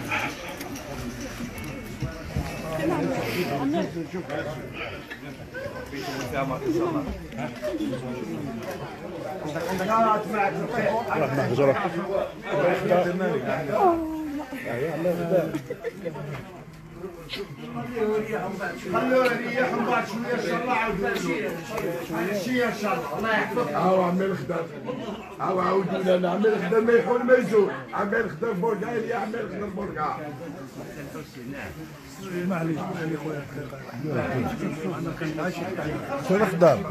خلوه يريحهم بعد شويه ان شاء الله شويه ان شاء الله الله يحفظك. هاو عمال خدام هاو عاودوا لنا عمال خدام ما يحول ما يزول عمال خدام بورقا يا عمال خدام بورقا. معليش يا خويا شنو خدام؟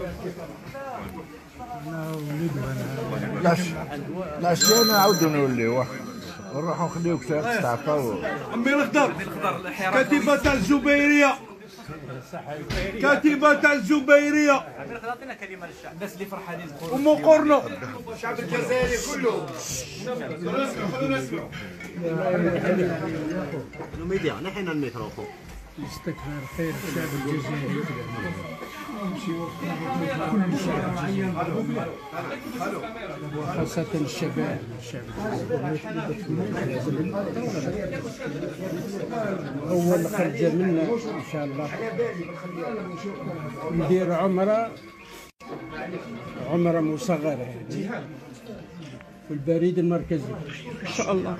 لاش انا نعاودو نوليو نروحو نخليوك تستعفاو. عمي الخضر كتيبة الزبيرية كتيبة الزبيرية عطينا كلمة للشعب الناس اللي فرحانين أم قرنو الشعب الجزائري كله خلونا نسمعوا. الميديا نحن الميكروفون. استكبار خير الشعب الجزائري وخاصة الشباب أول خرجة منا إن شاء الله ندير عمرة مصغرة يعني في البريد المركزي إن شاء الله.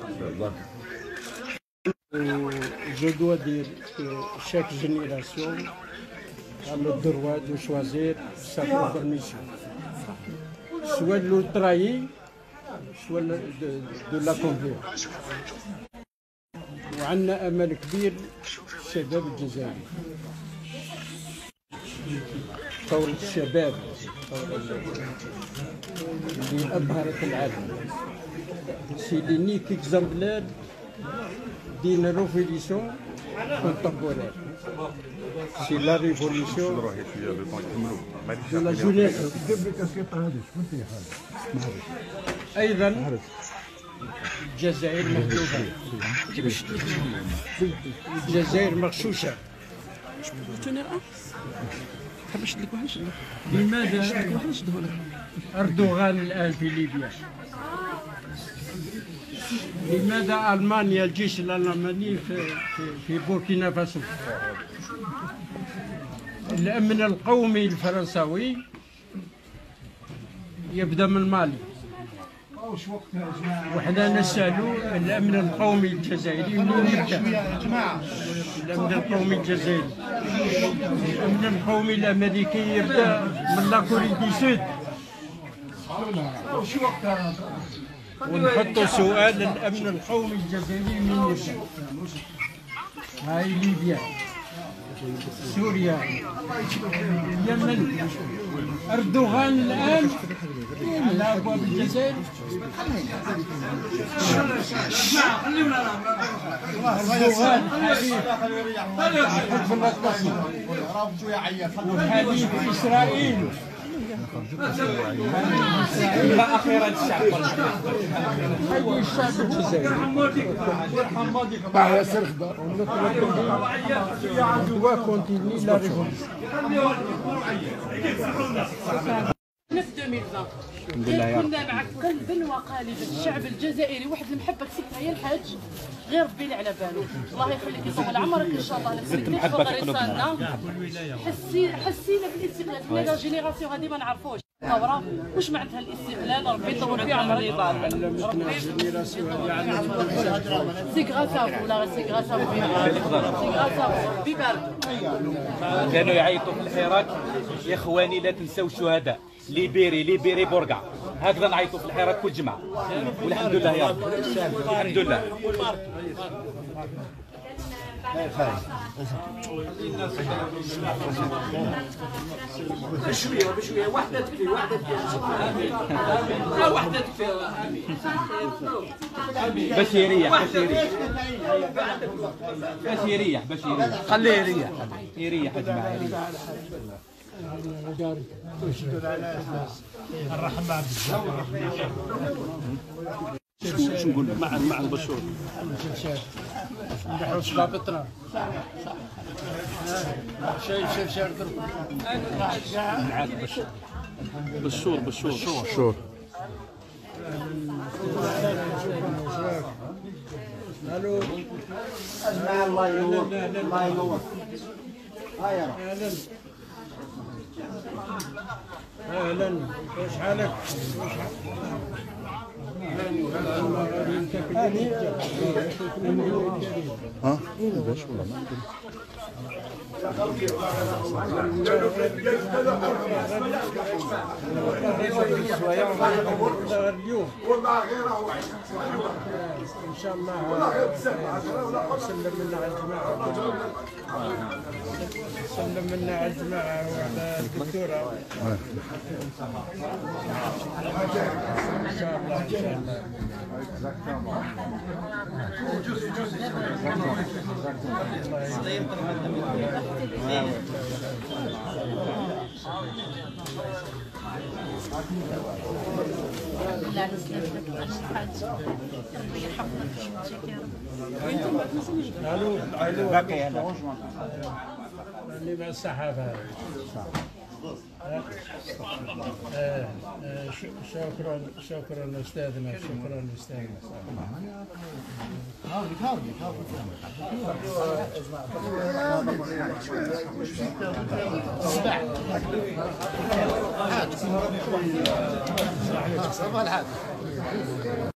Je dois dire que chaque génération a le droit de choisir sa propre mission, soit de le trahir, soit de l'accomplir. وعندنا أمل كبير الشباب الجزائري، ثورة الشباب اللي أبهرت العالم. C'est l'unique exemplaire d'une révolution contemporaine. C'est la révolution de la jeunesse. أيضا الجزائر مهدوبة، الجزائر مغشوشة. لماذا أردوغان الآن في ليبيا؟ لماذا ألمانيا الجيش الألماني في بوركينا فاسو؟ الأمن القومي الفرنساوي يبدأ من مالي، وحنا نسألوا الأمن القومي الجزائري منين يبدأ؟ الأمن القومي الجزائري، الأمن القومي الأمريكي يبدأ من لاكوري دي سود. ونحط سؤال الأمن القومي الجزائري من يبدأ؟ هاي ليبيا، سوريا، اليمن. أردوغان الآن على أبواب الجزائر. أردوغان حليف الأطلسي وحليف إسرائيل. أخيرا الشعب الجزائري doit continuer la révolution. في 2020 كنا مع قلب وقالب الشعب الجزائري، واحد المحبه كسبتها هي الحاج، غير ربي اللي على باله. الله يخليك يطول عمرك ان شاء الله. نفسك تفوق رسالنا، حسينا بالاستقلال. حنا لا جينيراسيون هذه ما نعرفوش الثوره واش معناتها الاستقلال. ربي يطول في عمرك. سي غراسا ولا سي غراسا سي غراسا بيبارك. كانوا يعيطوا في الحراك يا اخواني لا تنسوا الشهداء. ليبيري بورقع، هكذا نعيطوا في الحراك كل جمعه. والحمد لله يا رب، الحمد لله. بشويه واحده تكفي، واحده تكفي، واحده تكفي. باش يريح خليه يريح يا جماعه يريح. الرحمة شو نقول مع البشور نحو شبابتنا شايف شارك معاك بشور الو اسمع الله ينور الله ينور. هيا اهلا اهلا واش حالك؟ ها باش والله اليوم والله غير هو ان شاء الله والله غير بسبعة سلم منا على الجماعه سلم منا على الجماعه وعلى الدكتوره ان شاء الله ان شاء الله. بالله على سلامتك الحاج ربي يحفظك ويحميك يا رب. الو باقي انا اللي مع الصحافه شكرا استاذنا شكرا استاذنا. صباح الحال.